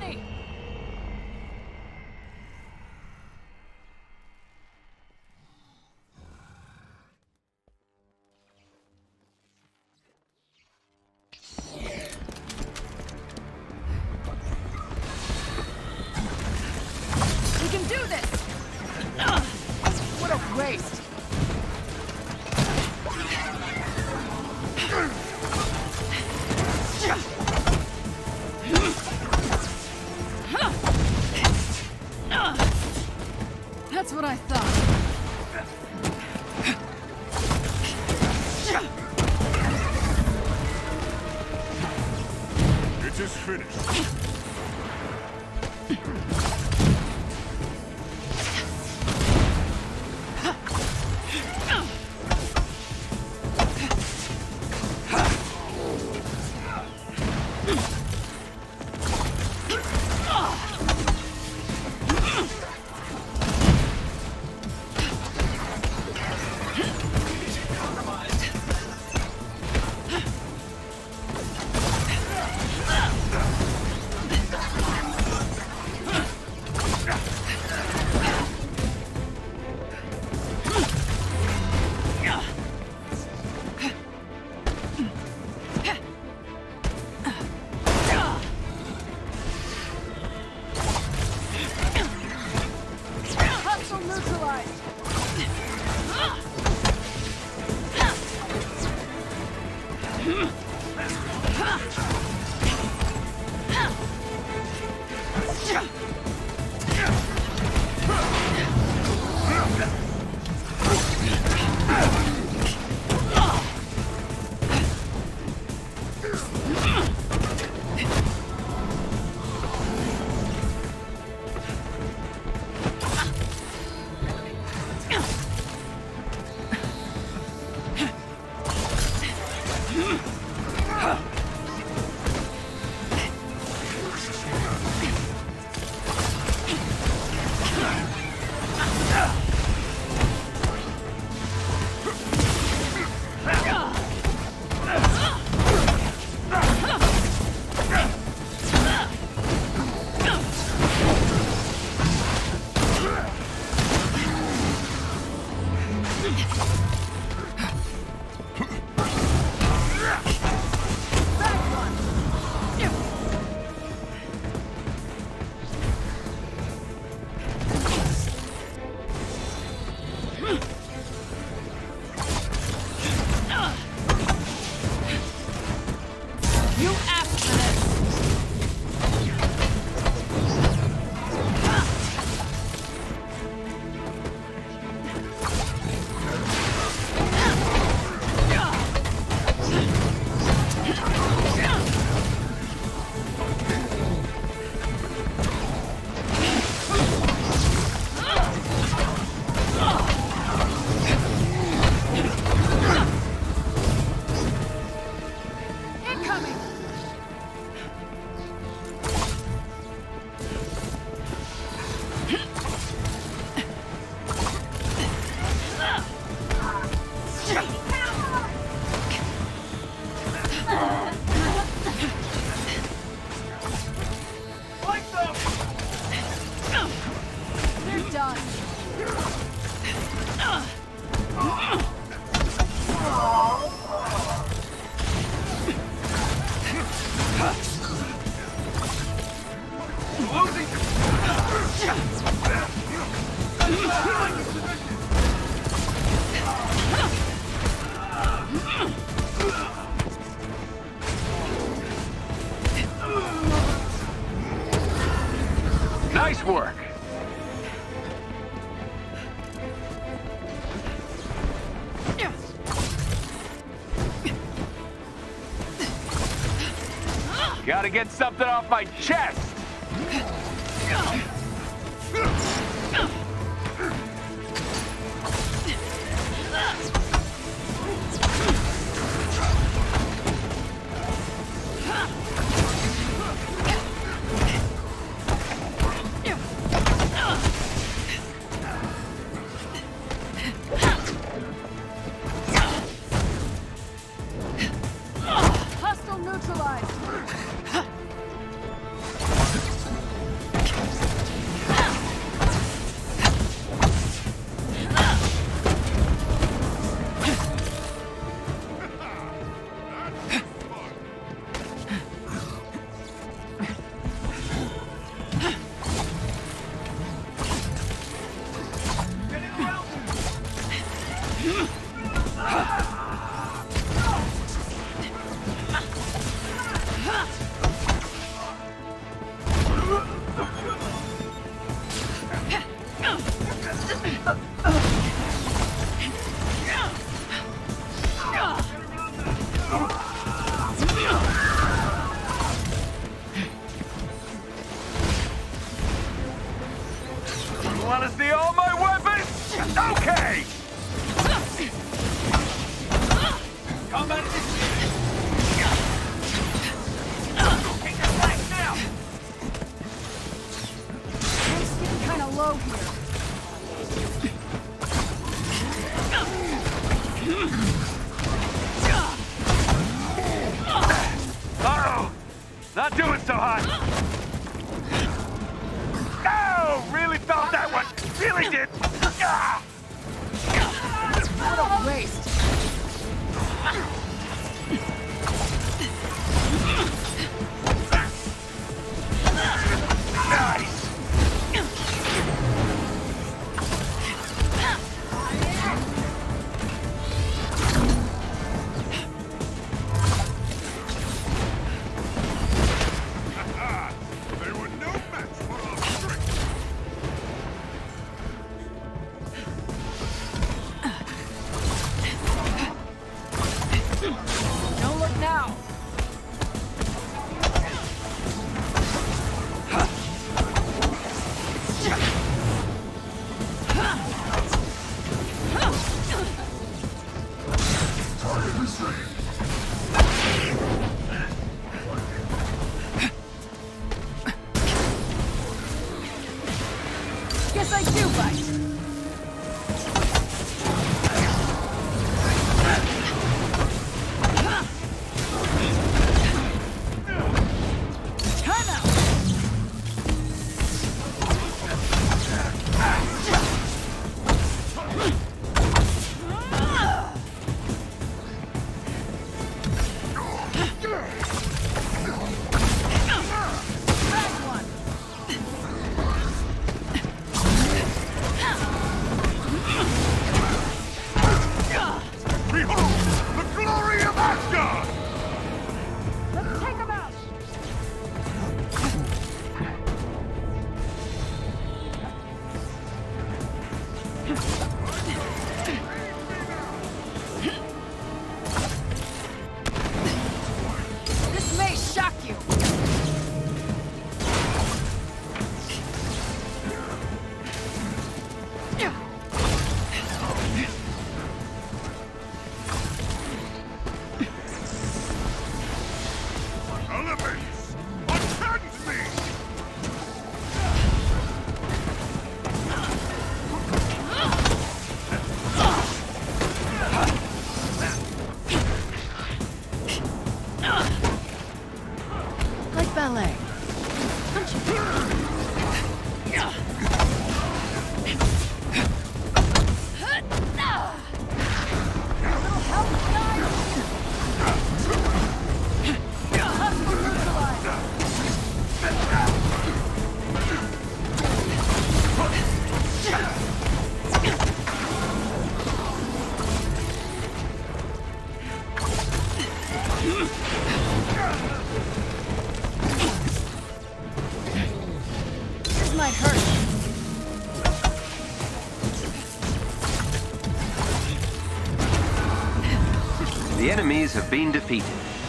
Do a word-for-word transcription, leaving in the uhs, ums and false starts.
ready! We can do this! Ugh. What a waste! That's what I thought. It is finished. Nice work. Gotta get something off my chest. Hostile neutralized. See all my weapons? Okay! Combat initiated! Take your flank now! It's getting kind of low here. Uh-oh! Not doing so hot! Oh! Really felt that one! Really did! Ah! What a waste. Nice! They were no match for our strength. Don't look now. Target restrained. Guess I do bite. Time out. Bad one. Behold, the glory of Asgard! Let's take him out. This may shock you. Elements! Attend me! Like ballet. This might hurt. The enemies have been defeated.